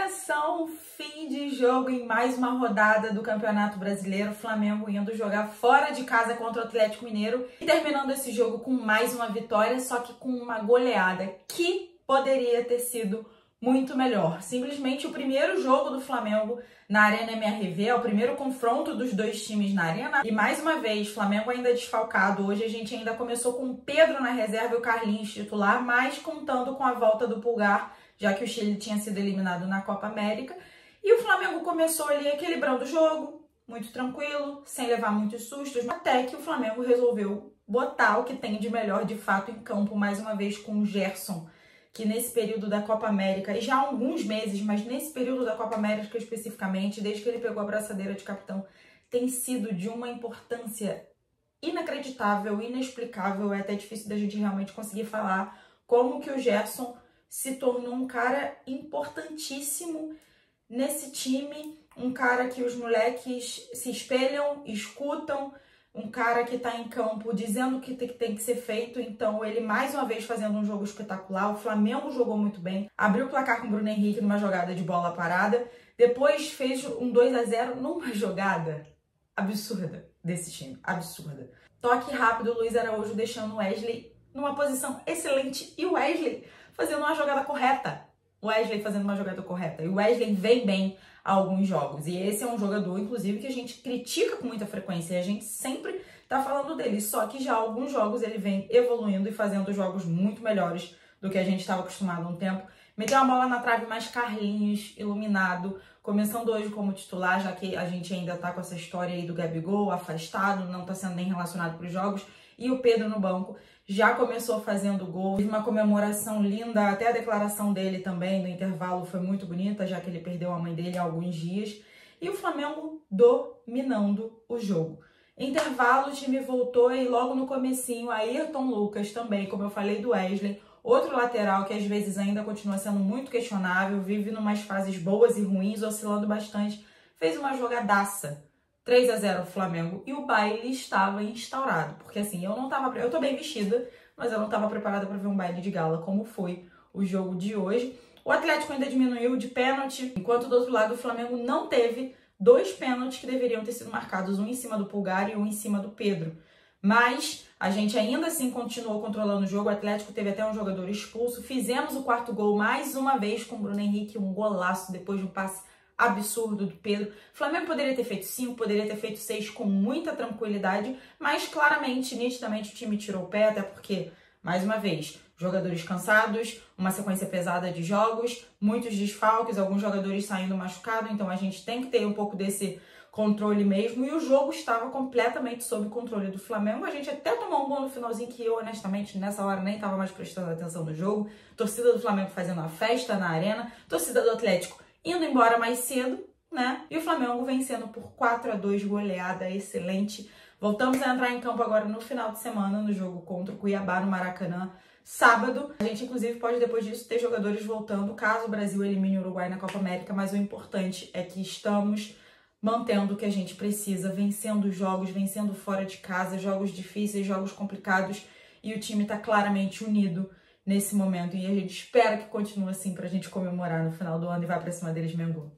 comemoração, fim de jogo em mais uma rodada do Campeonato Brasileiro, Flamengo indo jogar fora de casa contra o Atlético Mineiro e terminando esse jogo com mais uma vitória, só que com uma goleada que poderia ter sido muito melhor. Simplesmente o primeiro jogo do Flamengo na Arena MRV, é o primeiro confronto dos dois times na Arena. E mais uma vez, Flamengo ainda desfalcado. Hoje a gente ainda começou com o Pedro na reserva e o Carlinhos titular, mas contando com a volta do Pulgar, já que o Chile tinha sido eliminado na Copa América. E o Flamengo começou ali equilibrando o jogo, muito tranquilo, sem levar muitos sustos, até que o Flamengo resolveu botar o que tem de melhor de fato em campo, mais uma vez com o Gerson, que nesse período da Copa América, e já há alguns meses, mas nesse período da Copa América especificamente, desde que ele pegou a braçadeira de capitão, tem sido de uma importância inacreditável, inexplicável. É até difícil da gente realmente conseguir falar como que o Gerson se tornou um cara importantíssimo nesse time, um cara que os moleques se espelham, escutam, um cara que tá em campo dizendo o que tem que ser feito. Então ele mais uma vez fazendo um jogo espetacular. O Flamengo jogou muito bem, abriu o placar com o Bruno Henrique numa jogada de bola parada, depois fez um 2-0 numa jogada absurda desse time, absurda. Toque rápido, Luiz Araújo deixando o Wesley numa posição excelente e o Wesley fazendo uma jogada correta. O Wesley fazendo uma jogada correta. E o Wesley vem bem a alguns jogos. E esse é um jogador, inclusive, que a gente critica com muita frequência. E a gente sempre tá falando dele. Só que já há alguns jogos ele vem evoluindo e fazendo jogos muito melhores do que a gente estava acostumado há um tempo. Meteu uma bola na trave, mais Carlinhos, iluminado. Começando hoje como titular, já que a gente ainda tá com essa história aí do Gabigol afastado, não tá sendo nem relacionado para os jogos. E o Pedro no banco já começou fazendo gol. Teve uma comemoração linda, até a declaração dele também no intervalo foi muito bonita, já que ele perdeu a mãe dele há alguns dias. E o Flamengo dominando o jogo. Intervalo, o time voltou e logo no comecinho, Ayrton Lucas também, como eu falei do Wesley, outro lateral que às vezes ainda continua sendo muito questionável, vive numas fases boas e ruins, oscilando bastante, fez uma jogadaça. 3-0 Flamengo e o baile estava instaurado, porque assim, eu tô bem vestida, mas eu não estava preparada para ver um baile de gala como foi o jogo de hoje. O Atlético ainda diminuiu de pênalti, enquanto do outro lado o Flamengo não teve dois pênaltis que deveriam ter sido marcados, um em cima do Pulgar e um em cima do Pedro. Mas a gente ainda assim continuou controlando o jogo, o Atlético teve até um jogador expulso, fizemos o quarto gol mais uma vez com o Bruno Henrique, um golaço depois de um passe absurdo do Pedro. O Flamengo poderia ter feito 5, poderia ter feito 6 com muita tranquilidade, mas claramente, nitidamente o time tirou o pé, até porque, mais uma vez, jogadores cansados, uma sequência pesada de jogos, muitos desfalques, alguns jogadores saindo machucados, então a gente tem que ter um pouco desse controle mesmo, e o jogo estava completamente sob controle do Flamengo. A gente até tomou um gol no finalzinho que eu, honestamente, nessa hora nem estava mais prestando atenção no jogo. Torcida do Flamengo fazendo uma festa na arena, torcida do Atlético indo embora mais cedo, né? E o Flamengo vencendo por 4-2, goleada excelente. Voltamos a entrar em campo agora no final de semana, no jogo contra o Cuiabá, no Maracanã, sábado. A gente, inclusive, pode depois disso ter jogadores voltando, caso o Brasil elimine o Uruguai na Copa América, mas o importante é que estamos mantendo o que a gente precisa, vencendo jogos, vencendo fora de casa, jogos difíceis, jogos complicados, e o time tá claramente unido nesse momento, e a gente espera que continue assim pra gente comemorar no final do ano e vai pra cima deles, Mengo.